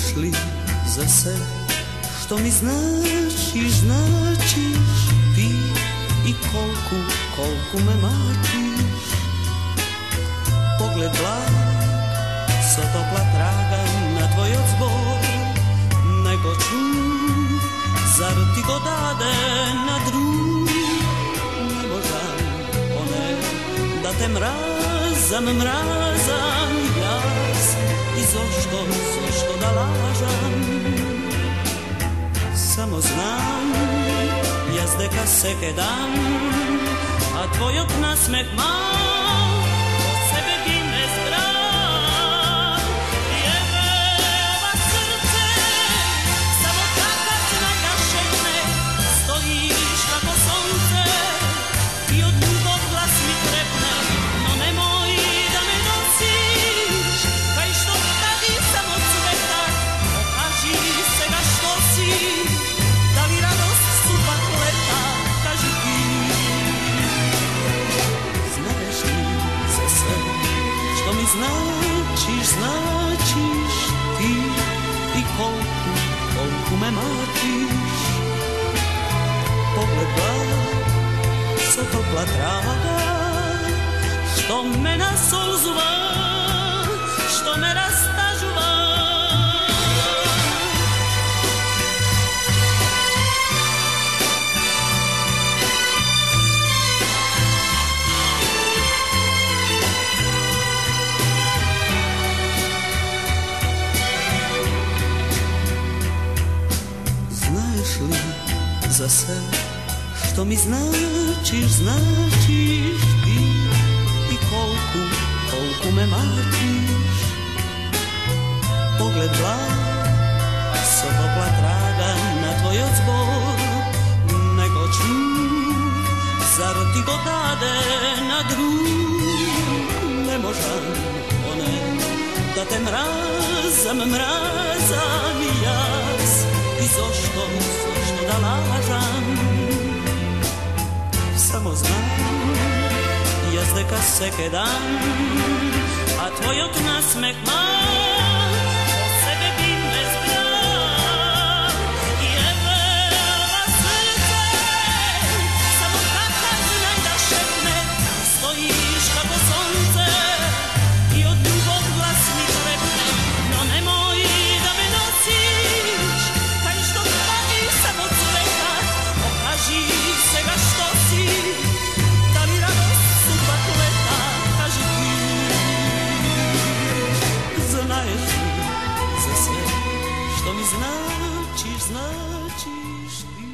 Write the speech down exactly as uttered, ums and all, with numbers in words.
Znaš li za sve što mi značiš, značiš ti i kolku, kolku me matiš. Pogled blag, so topla traga na tvoj odzbor, nego ču, zar ti go dade na drug. Ne možam one da te mrazam, mrazam jas i zašto, zašto da lažam. Samo znam, jazdeka seke dan, a tvoj od nasmeh mal, o sebe gine zbran. Jebeva srce, samo takav znaj da šetne, stojiš kako sonce i od ljubov glas mi trepne. No nemoj da me nosiš, kaj što tadi sam od sveta, okaži se ga što si. Značiš, značiš ti i kolku, kolku me matiš. Pogled blag, so topla traga, što me na sol zuva, što me rastažuva. Za sve što mi značiš, značiš ti i kolku, kolku me matiš. Pogled blag, so topla traga na tvoj odzbor, nego ču, zar ti go dade na drug. Ne možam one da te mrazam, mrazam jas i zašto, zašto da lažam. Samo znam, jazdeka seke dan, a tvoj od nasmeh mal, o sebe gine zbran. Jebeva srce, samo takav znaj da šetne, stojiš kako sonce i od ljubov glas mi trepne. No nemoj da me nosiš, kaj što tadi sam od sveta, okaži se ga što si. Da li radost supa kleta, kaži ti. Znaješ li za sve što mi značiš, značiš ti.